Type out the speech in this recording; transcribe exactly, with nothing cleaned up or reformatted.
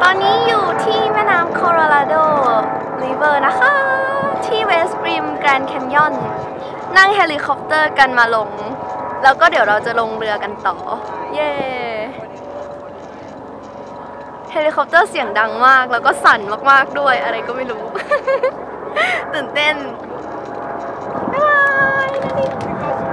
ตอนนี้อยู่ที่แม่น้ำโคโลราโดริเวอร์นะคะที่เวสต์ริมแกรนด์แคนยอนนั่งเฮลิคอปเตอร์กันมาลงแล้วก็เดี๋ยวเราจะลงเรือกันต่อเย้เฮลิคอปเตอร์เสียงดังมากแล้วก็สั่นมากๆด้วยอะไรก็ไม่รู้ ตื่นเต้นบ๊ายบาย